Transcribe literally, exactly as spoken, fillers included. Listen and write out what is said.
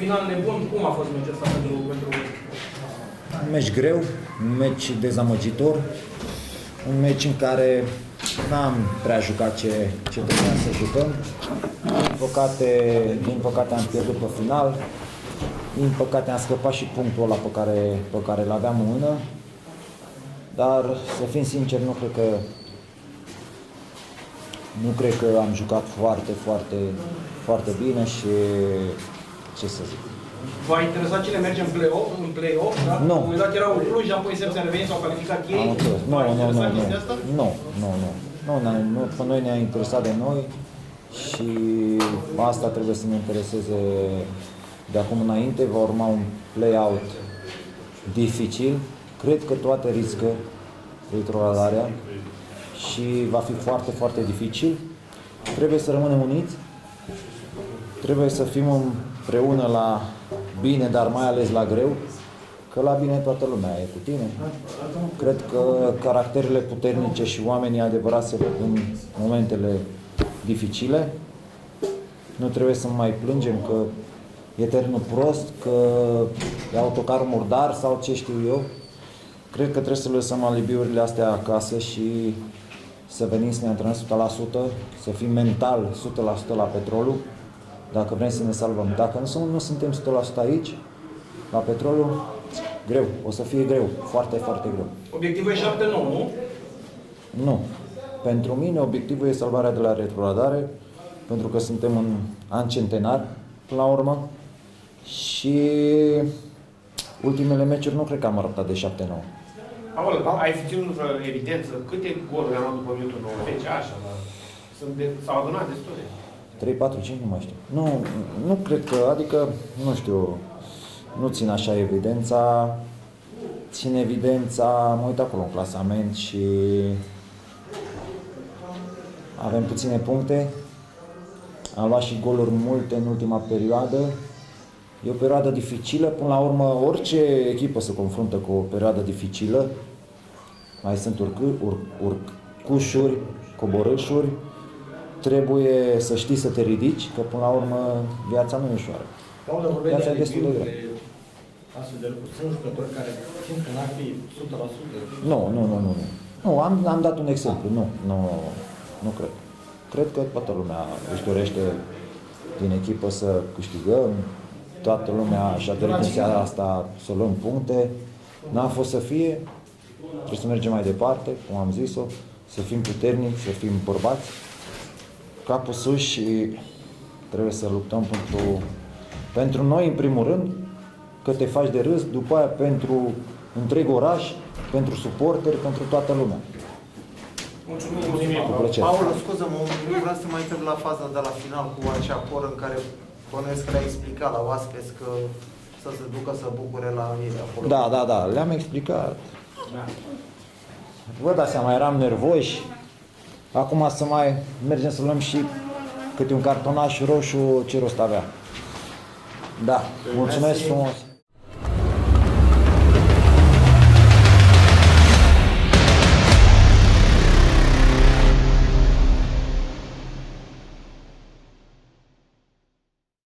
final nebun. Cum a fost meciul ăsta pentru, pentru... Un meci greu, un meci dezamăgitor, un meci în care n-am prea jucat ce, ce trebuia să jucăm. Din păcate, din păcate am pierdut pe final. Din păcate am scăpat și punctul ăla pe care, pe care îl aveam în mână. Dar, să fim sincer, nu cred că nu cred că am jucat foarte, foarte, foarte bine și ce să zic. V-a interesat cine merge în play-off? În play-off, da? Nu. La un moment dat erau Cluj, apoi se a revenit, s-au calificat ei. Nu, nu, nu, nu, nu, nu, nu, nu, nu, pe noi ne-a interesat de noi și asta trebuie să ne intereseze de acum înainte. Va urma un play-out dificil. Cred că toate riscă retrogradarea și va fi foarte, foarte dificil. Trebuie să rămânem uniți, trebuie să fim împreună la bine, dar mai ales la greu, că la bine toată lumea e cu tine. Cred că caracterele puternice și oamenii adevărați se văd în momentele dificile. Nu trebuie să mai plângem că e terenul prost, că e autocarul murdar sau ce știu eu. Cred că trebuie să lăsăm alibiurile astea acasă și să venim să ne antrenăm o sută la sută, să fim mental o sută la sută la Petrolul, dacă vrem să ne salvăm. Dacă nu, nu suntem o sută la sută aici, la Petrolul, greu, o să fie greu, foarte, foarte greu. Obiectivul e șapte nouă, nu? Nu. Pentru mine obiectivul e salvarea de la retrogradare, pentru că suntem în an centenar, până la urmă, și ultimele meciuri nu cred că am arătat de șapte nouă. Paul, ai fi ținut vreo evidență? Câte goluri am luat după minutul nouăzeci? Așa, s-au adunat destule. trei, patru, cinci, nu mai știu. Nu, nu cred că, adică, nu știu, nu țin așa evidența. Țin evidența, mă uit acolo în clasament și avem puține puncte. Am luat și goluri multe în ultima perioadă. E o perioadă dificilă, până la urmă orice echipă se confruntă cu o perioadă dificilă. Mai sunt urcă, ur, urcușuri, coborâșuri. Trebuie să știi să te ridici, că până la urmă viața nu e ușoară. Viața e destul de grea. Astfel de lucruri, sunt jucători care simt că n-ar fi o sută la sută. Nu, nu, nu, nu. Nu, am, am dat un exemplu. Nu, nu, nu cred. Cred că toată lumea își dorește din echipă să câștigăm. Toată lumea și-a dorit în seara asta să luăm puncte. N-a fost să fie. Trebuie să mergem mai departe, cum am zis-o, să fim puternici, să fim bărbați, capul sus și trebuie să luptăm pentru, pentru noi, în primul rând, că te faci de râs, după aia pentru întreg oraș, pentru suporteri, pentru toată lumea. Mulțumim. Cu plăcere. Paul, scuză-mă, nu vreau să mai întreb la faza de la final cu acea coră în care bănuiesc că le-a explicat la oaspeți că să se ducă să bucure la ei acolo. Da, da, da, le-am explicat. Vă dați seama, eram nervoși. Acum să mai mergem să luăm și câte un cartonaș roșu, ce rost avea. Da, mulțumesc frumos.